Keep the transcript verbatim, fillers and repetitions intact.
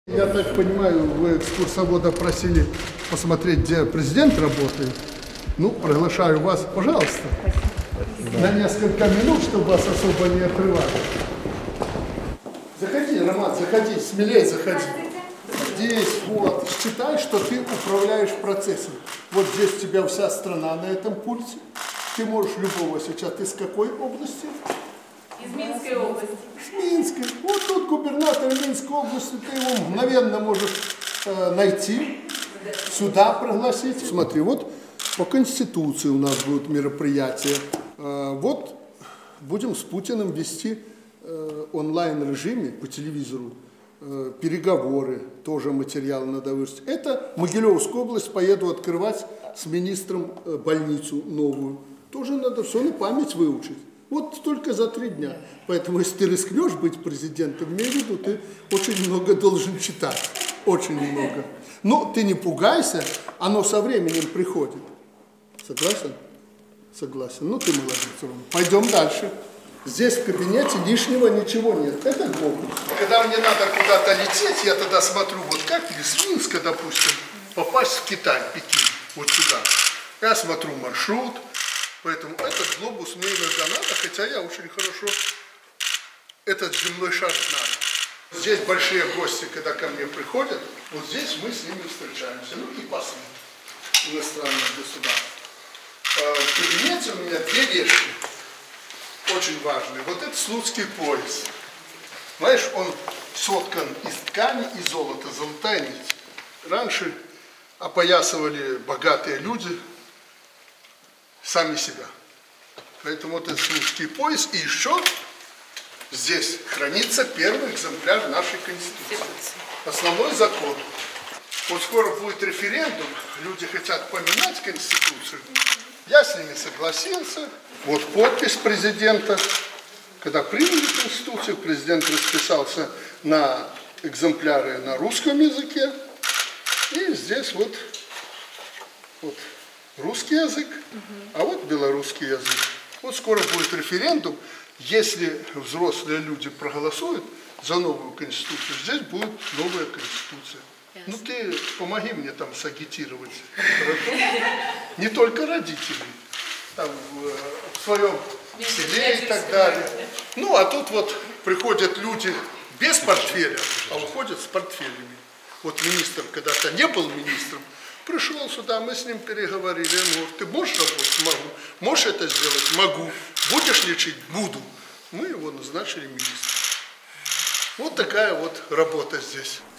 Я так понимаю, вы экскурсовода просили посмотреть, где президент работает. Ну, приглашаю вас, пожалуйста, на несколько минут, чтобы вас особо не отрывали. Заходи, Роман, заходи, смелее заходи. Здесь вот, считай, что ты управляешь процессом. Вот здесь у тебя вся страна на этом пульте. Ты можешь любого сейчас. Ты с какой области? Из Минской области. С Минской. Вот тут губернатор Минской области, ты его мгновенно можешь э, найти, сюда пригласить. Смотри, вот по Конституции у нас будут мероприятия. Э, вот будем с Путиным вести э, онлайн-режиме по телевизору э, переговоры, тоже материал надо выжить. Это Могилевскую область поеду открывать с министром э, больницу новую. Тоже надо все на память выучить. Вот только за три дня. Поэтому, если ты рискнешь быть президентом, имей в виду, ты очень много должен читать. Очень много. Но ты не пугайся, оно со временем приходит. Согласен? Согласен. Ну, ты молодец, Рома. Пойдем дальше. Здесь в кабинете лишнего ничего нет. Это глобус. Когда мне надо куда-то лететь, я тогда смотрю, вот как из Минска, допустим, попасть в Китай, Пекин, вот сюда. Я смотрю маршрут. Поэтому этот глобус мне иногда надо, хотя я очень хорошо этот земной шар знаю. Здесь большие гости, когда ко мне приходят, вот здесь мы с ними встречаемся. Ну и послы иностранных государств. В кабинете у меня две вещи очень важные. Вот этот слуцкий пояс. Знаешь, он соткан из ткани и золота, золотая нить. Раньше опоясывали богатые люди сами себя. Поэтому вот этот слуцкий пояс. И еще здесь хранится первый экземпляр нашей Конституции. Основной закон. Вот скоро будет референдум, люди хотят поменять Конституцию. Я с ними согласился. Вот подпись президента. Когда приняли Конституцию, президент расписался на экземпляры на русском языке. И здесь вот, вот русский язык, а вот белорусский язык. Вот скоро будет референдум. Если взрослые люди проголосуют за новую Конституцию, здесь будет новая Конституция. Yes. Ну ты помоги мне там сагитировать. Не только родителей. Там в, в своем селе и так далее. Ну а тут вот приходят люди без портфеля, а уходят с портфелями. Вот министр когда-то не был министром, пришел сюда, мы с ним переговорили. Он говорит, ты можешь работать? Могу. Можешь это сделать? Могу. Будешь лечить? Буду. Мы его назначили министром. Вот такая вот работа здесь.